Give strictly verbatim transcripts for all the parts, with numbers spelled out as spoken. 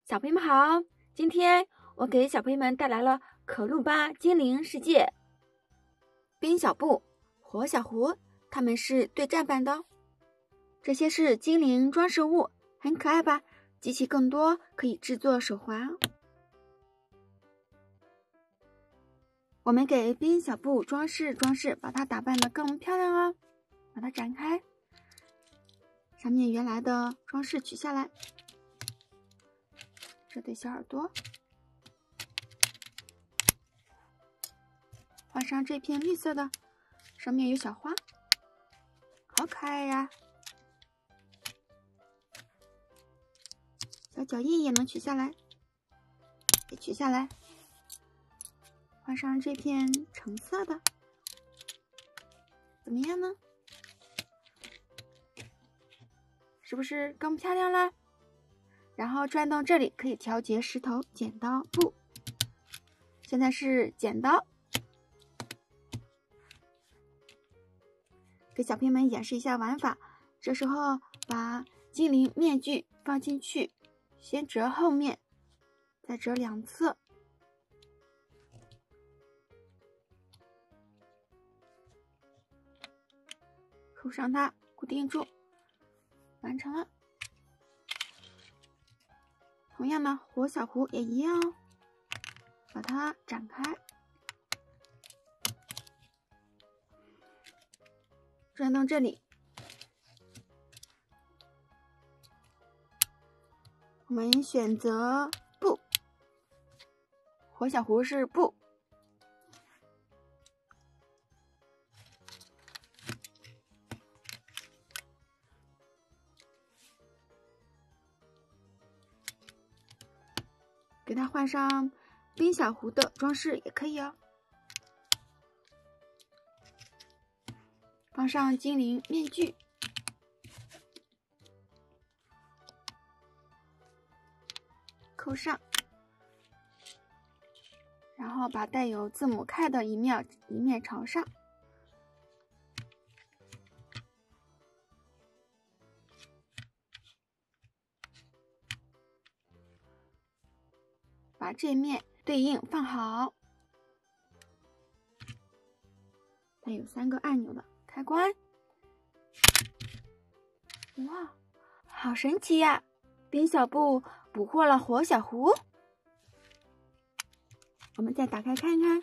小朋友们好，今天我给小朋友们带来了可露巴精灵世界。冰小布、火小狐，他们是对战版的。这些是精灵装饰物，很可爱吧？集齐更多可以制作手环。我们给冰小布装饰装饰，把它打扮得更漂亮哦。把它展开，上面原来的装饰取下来。这对小耳朵，画上这片绿色的，上面有小花，好可爱呀！小脚印也能取下来，也取下来，画上这片橙色的，怎么样呢？是不是更漂亮啦？然后转动这里可以调节石头、剪刀、布。现在是剪刀，给小朋友们演示一下玩法。这时候把精灵面具放进去，先折后面，再折两侧，扣上它，固定住，完成了。同样的，火小狐也一样哦，把它展开，转动这里，我们选择布，火小狐是布，给它换上冰小狐的装饰也可以哦。放上精灵面具，扣上，然后把带有字母 K 的一面一面朝上，把这面对应放好。它有三个按钮的开关，哇，好神奇呀！冰小布捕获了火小狐。我们再打开看看，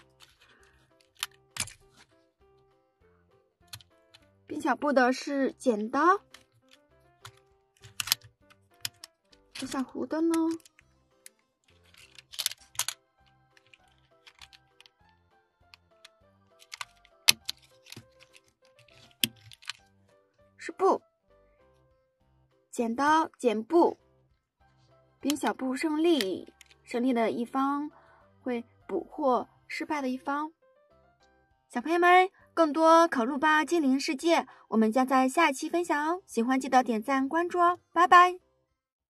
冰小布的是剪刀，火小狐的呢？是布，剪刀剪布，冰小布胜利，胜利的一方会捕获失败的一方。小朋友们，更多可露巴精灵世界，我们将在下期分享哦。喜欢记得点赞关注哦，拜拜。